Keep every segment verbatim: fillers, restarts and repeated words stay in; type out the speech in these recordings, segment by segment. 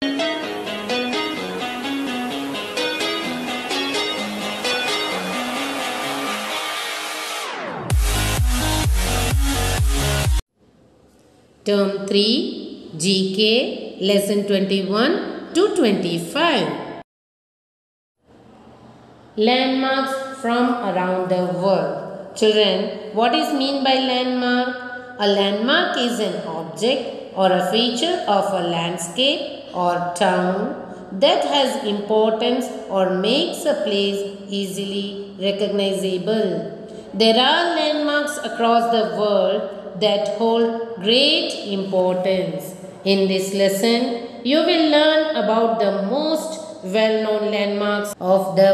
Term three, G K, Lesson twenty-one to twenty-five. Landmarks from around the world. Children, what is mean by landmark? A landmark is an object or a feature of a landscape or town that has importance or makes a place easily recognizable. There are landmarks across the world that hold great importance. In this lesson, you will learn about the most well-known landmarks of the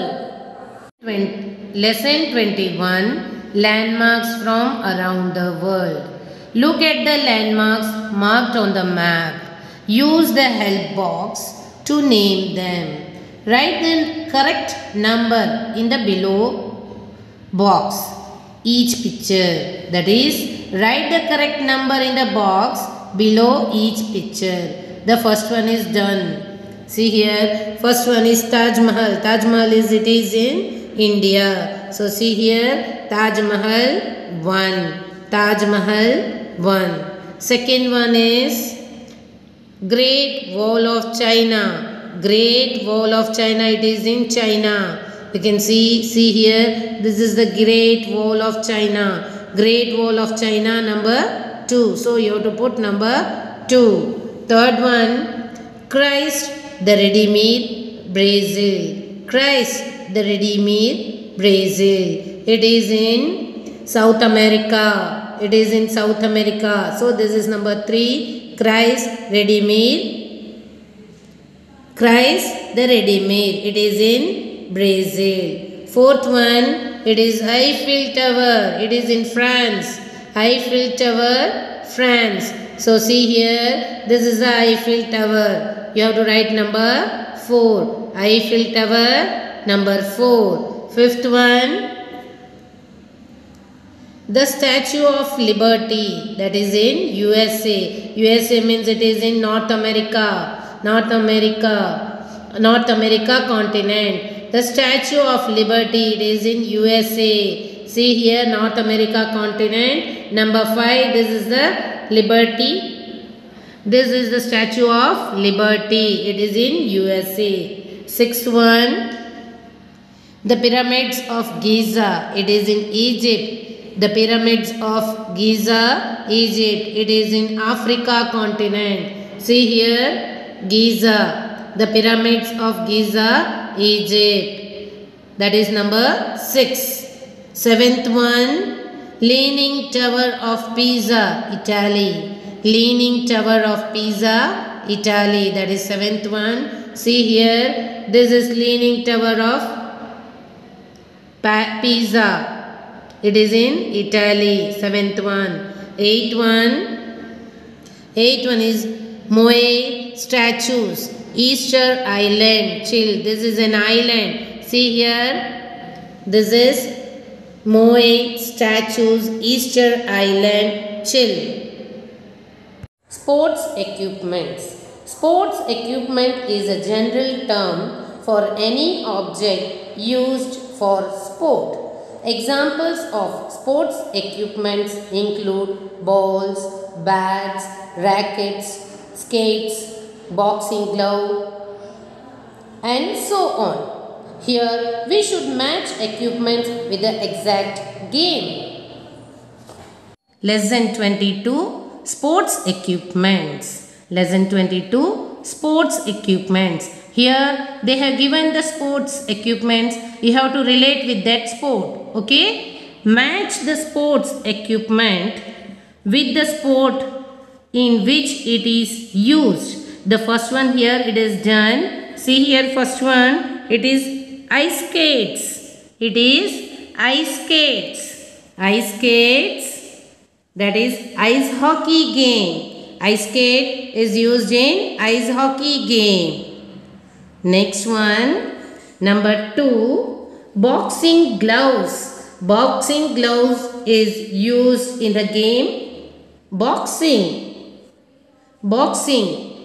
world. Lesson twenty-one, Landmarks from around the world. Look at the landmarks marked on the map. Use the help box to name them. Write the correct number in the below box. Each picture, that is, write the correct number in the box below each picture. The first one is done. See here, first one is Taj Mahal. Taj Mahal is, it is in India. So see here, Taj Mahal one. Taj Mahal one. Second one is Great Wall of China. Great Wall of China, it is in China. You can see, see here, this is the Great Wall of China. Great Wall of China number two. So you have to put number two. Third one, Christ the Redeemer, Brazil. Christ the Redeemer, Brazil. It is in South America. It is in South America. So this is number three, Christ Redeemer. Christ the Redeemer. It is in Brazil. Fourth one, it is Eiffel Tower. It is in France. Eiffel Tower, France. So see here, this is the Eiffel Tower. You have to write number four. Eiffel Tower, number four. Fifth one, the Statue of Liberty. That is in U S A. U S A means it is in North America. North America. North America continent. The Statue of Liberty, it is in U S A. See here, North America continent. Number five, this is the Liberty. This is the Statue of Liberty. It is in U S A. Sixth one, the Pyramids of Giza. It is in Egypt. The Pyramids of Giza, Egypt. It is in Africa continent. See here, Giza. The Pyramids of Giza, Egypt. That is number six. Seventh one, Leaning Tower of Pisa, Italy. Leaning Tower of Pisa, Italy. That is seventh one. See here, this is Leaning Tower of Pisa. It is in Italy. Seventh one. Eighth one. Eighth one is Moai statues. Easter Island, Chile. This is an island. See here. This is Moai statues, Easter Island, Chile. Sports equipments. Sports equipment is a general term for any object used for sport. Examples of sports equipments include balls, bats, rackets, skates, boxing glove, and so on. Here we should match equipment with the exact game. Lesson twenty-two, Sports Equipments. Lesson twenty-two, Sports Equipments. Here they have given the sports equipments. You have to relate with that sport. Okay? Match the sports equipment with the sport in which it is used. The first one here, it is done. See here, first one, it is ice skates. It is ice skates. Ice skates, that is ice hockey game. Ice skate is used in ice hockey game. Next one, number two, boxing gloves. Boxing gloves is used in the game boxing. Boxing.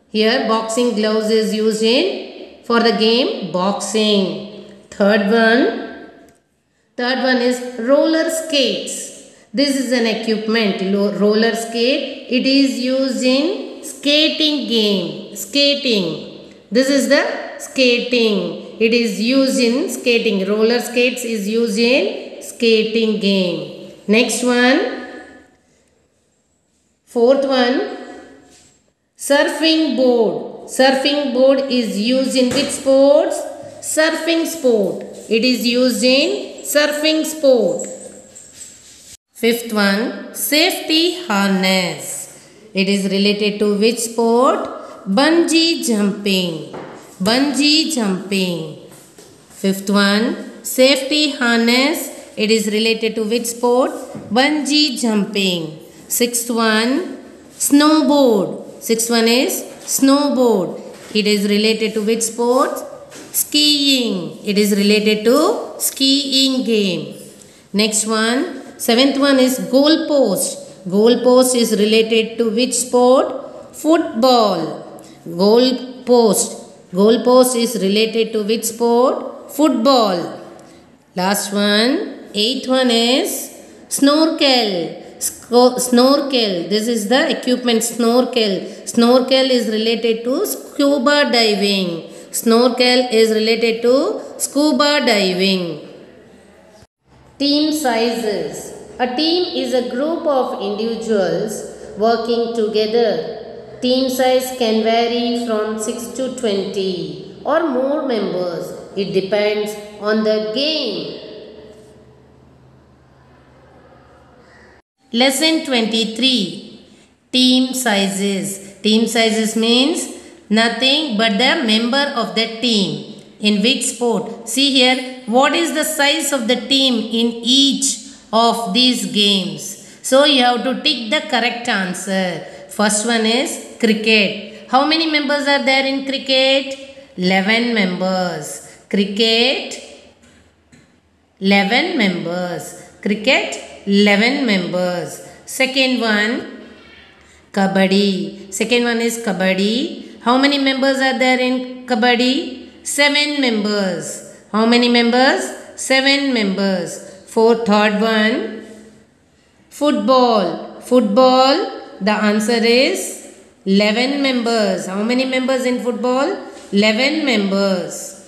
Here boxing gloves is used in for the game boxing. Third one. Third one is roller skates. This is an equipment, roller skate. It is used in skating game. Skating. This is the skating. It is used in skating. Roller skates is used in skating game. Next one. Fourth one. Surfing board. Surfing board is used in which sports? Surfing sport. It is used in surfing sport. Fifth one, safety harness. It is related to which sport? Bungee jumping. Bungee jumping. Fifth one, safety harness. It is related to which sport? Bungee jumping. Sixth one, snowboard. Sixth one is snowboard. It is related to which sport? Skiing. It is related to skiing game. Next one. Seventh one is goal post. Goal post is related to which sport? Football. Goal post. Goal post is related to which sport? Football. Last one. Eighth one is snorkel. Snorkel. This is the equipment snorkel. Snorkel is related to scuba diving. Snorkel is related to scuba diving. Team sizes. A team is a group of individuals working together. Team size can vary from six to twenty or more members. It depends on the game. Lesson twenty-three. Team sizes. Team sizes means nothing but the member of the team. In which sport? See here, what is the size of the team in each of these games? So you have to tick the correct answer. First one is cricket. How many members are there in cricket? eleven members. Cricket, eleven members. Cricket, eleven members. Second one, kabaddi. Second one is kabaddi. How many members are there in kabaddi? Seven members. How many members? Seven members. Fourth, third one, football. Football, the answer is eleven members. How many members in football? eleven members.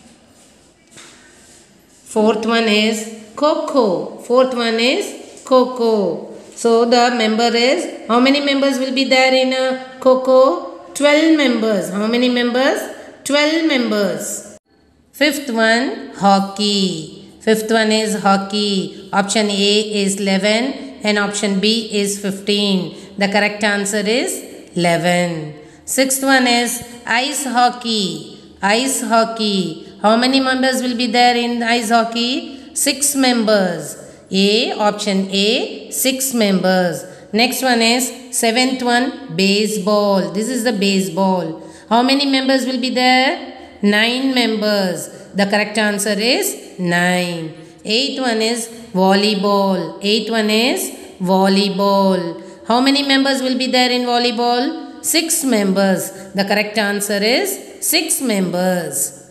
Fourth one is Kho-Kho. Fourth one is Kho-Kho. So the member is, how many members will be there in a Kho-Kho? twelve members. How many members? twelve members. Fifth one, hockey. Fifth one is hockey. Option A is eleven and option B is fifteen. The correct answer is eleven. Sixth one is ice hockey. Ice hockey. How many members will be there in ice hockey? Six members. A, option A, six members. Next one is seventh one, baseball. This is the baseball. How many members will be there? Nine members. The correct answer is nine. Eighth one is volleyball. Eighth one is volleyball. How many members will be there in volleyball? Six members. The correct answer is six members.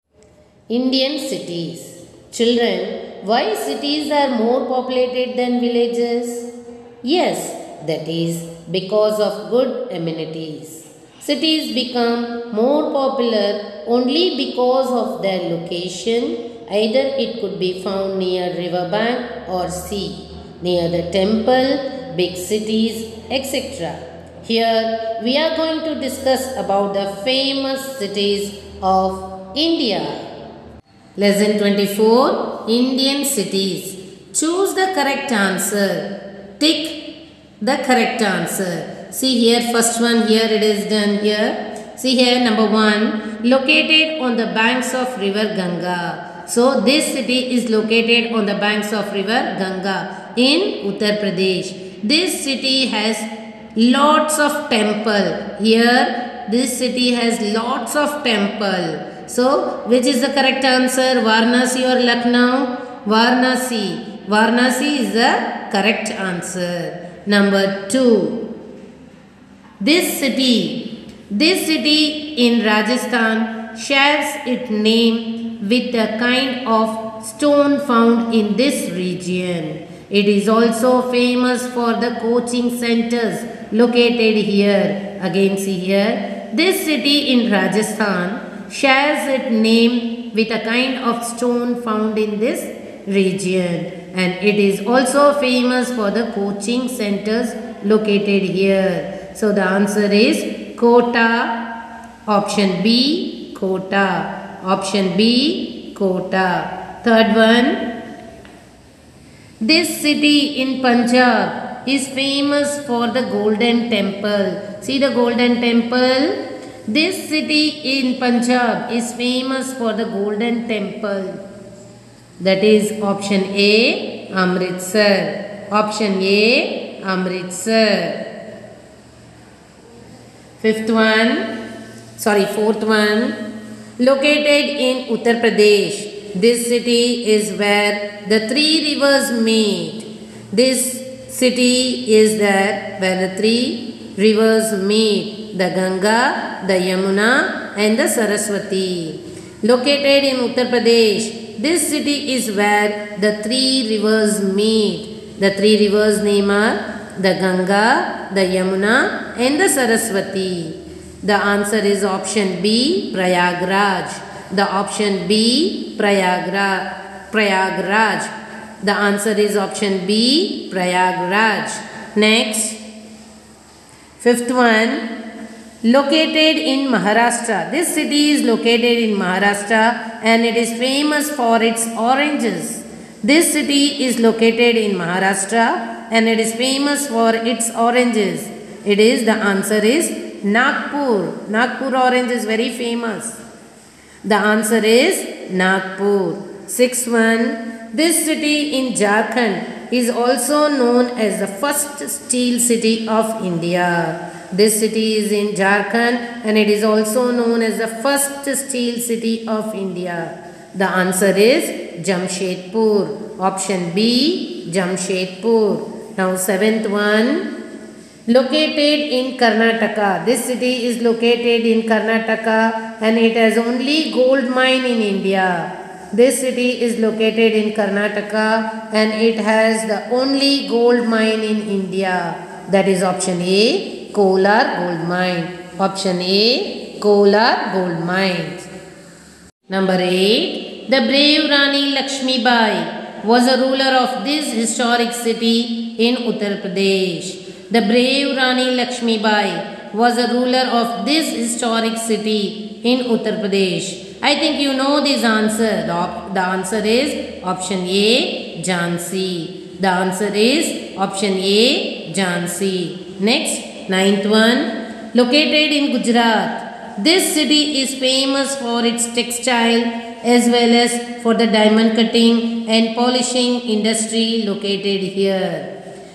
Indian cities. Children, why cities are more populated than villages? Yes, that is because of good amenities. Cities become more popular only because of their location. Either it could be found near riverbank or sea, near the temple, big cities, et cetera. Here we are going to discuss about the famous cities of India. Lesson twenty-four, Indian cities. Choose the correct answer. Tick the correct answer. See here, first one here it is done here. See here, number one, located on the banks of river Ganga. So this city is located on the banks of river Ganga in Uttar Pradesh. This city has lots of temple. Here this city has lots of temple. So which is the correct answer? Varanasi or Lucknow? Varanasi. Varanasi is the correct answer. Number two. This city This city in Rajasthan shares its name with the kind of stone found in this region. It is also famous for the coaching centers located here. Again see here, this city in Rajasthan shares its name with a kind of stone found in this region, and it is also famous for the coaching centers located here. So the answer is Kota. Option B, Kota. Option B, Kota. Third one. This city in Punjab is famous for the Golden Temple. See the Golden Temple? This city in Punjab is famous for the Golden Temple. That is option A, Amritsar. Option A, Amritsar. Fifth one, sorry, fourth one. Located in Uttar Pradesh. This city is where the three rivers meet. This city is there where the three rivers meet. The Ganga, the Yamuna and the Saraswati. Located in Uttar Pradesh, this city is where the three rivers meet. The three rivers name are the Ganga, the Yamuna and the Saraswati. The answer is option B, Prayagraj. The option B, Prayagraj. Prayagraj. The answer is option B, Prayagraj. Next, fifth one. Located in Maharashtra. This city is located in Maharashtra and it is famous for its oranges. This city is located in Maharashtra and it is famous for its oranges. It is, the answer is Nagpur. Nagpur orange is very famous. The answer is Nagpur. Sixth one. This city in Jharkhand is also known as the first steel city of India. This city is in Jharkhand and it is also known as the first steel city of India. The answer is Jamshedpur. Option B, Jamshedpur. Now seventh one. Located in Karnataka. This city is located in Karnataka and it has only gold mine in India. This city is located in Karnataka and it has the only gold mine in India. That is option A, Kolar gold mine. Option A, Kolar gold mine. Number eight. The brave Rani Lakshmibai was a ruler of this historic city in Uttar Pradesh. The brave Rani Lakshmibai was a ruler of this historic city in Uttar Pradesh. I think you know this answer. The, the answer is option A, Jhansi. The answer is option A, Jhansi. Next, ninth one. Located in Gujarat. This city is famous for its textile as well as for the diamond cutting and polishing industry located here.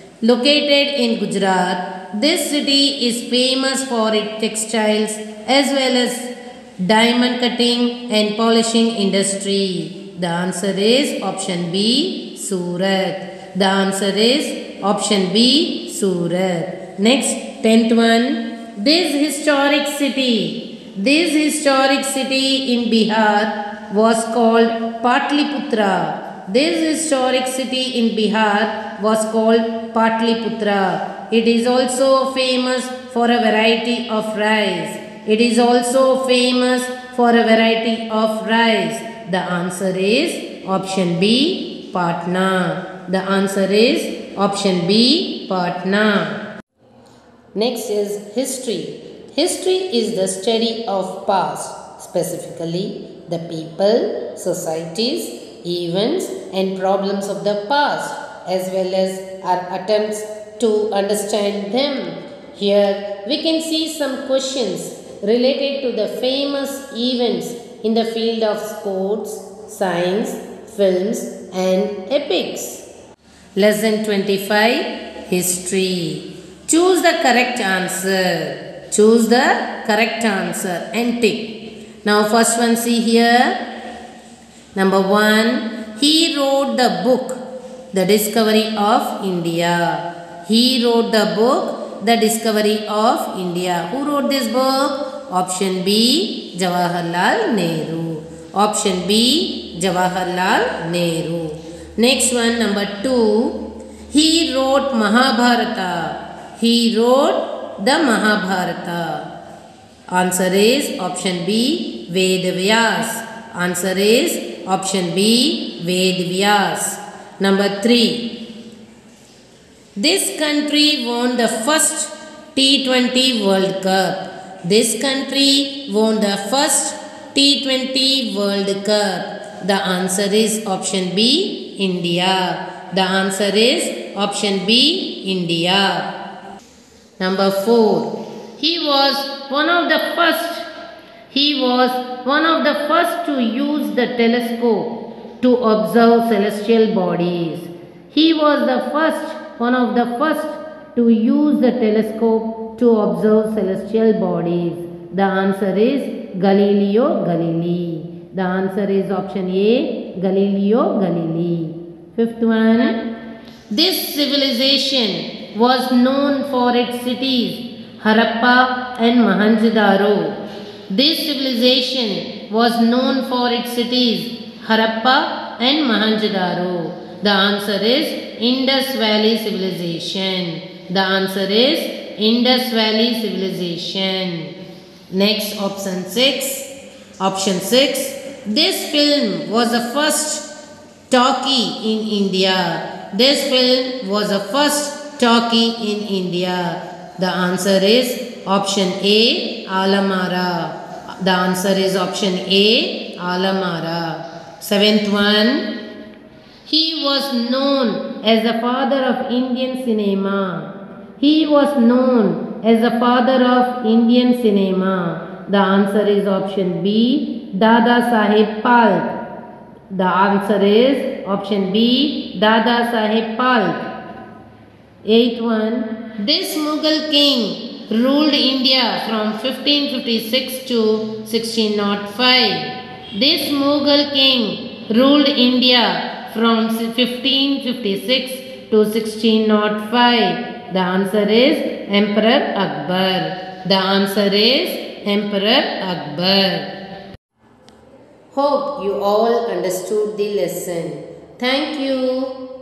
Located in Gujarat, this city is famous for its textiles as well as diamond cutting and polishing industry. The answer is option B, Surat. The answer is option B, Surat. Next, tenth one. This historic city, this historic city in Bihar was called Patliputra. This historic city in Bihar was called Patliputra. It is also famous for a variety of rice. It is also famous for a variety of rice. The answer is option B, Patna. The answer is option B, Patna. Next is history. History is the study of past, specifically the people, societies, events and problems of the past as well as our attempts to understand them. Here we can see some questions related to the famous events in the field of sports, science, films and epics. Lesson twenty-five, History. Choose the correct answer. Choose the correct answer and tick. Now first one, see here. Number one, he wrote the book, The Discovery of India. He wrote the book, The Discovery of India. Who wrote this book? Option B, Jawaharlal Nehru. Option B, Jawaharlal Nehru. Next one, number two. He wrote Mahabharata. He wrote the Mahabharata. Answer is option B, Ved Vyas. Answer is option B, Ved Vyas. Number three. This country won the first T twenty World Cup. This country won the first T twenty World Cup. The answer is option B, India. The answer is option B, India. Number four. He was one of the first. He was one of the first to use the telescope to observe celestial bodies. He was the first, one of the first to use the telescope to observe celestial bodies. The answer is Galileo Galilei. The answer is option A, Galileo Galilei. Fifth one. This civilization was known for its cities, Harappa and Mohenjo-daro. This civilization was known for its cities, Harappa and Mohenjo-daro. The answer is Indus Valley Civilization. The answer is Indus Valley Civilization. Next, option six. Option six. This film was the first talkie in India. This film was the first talkie in India. The answer is option A, Alamara. The answer is option A, Alamara. Seventh one. He was known as the father of Indian cinema. He was known as the father of Indian cinema. The answer is option B, Dada Saheb Phalke. The answer is option B, Dada Saheb Phalke. Eighth one. This Mughal king ruled India from fifteen fifty-six to sixteen oh five. This Mughal king ruled India from fifteen fifty-six to sixteen oh five. The answer is Emperor Akbar. The answer is Emperor Akbar. Hope you all understood the lesson. Thank you.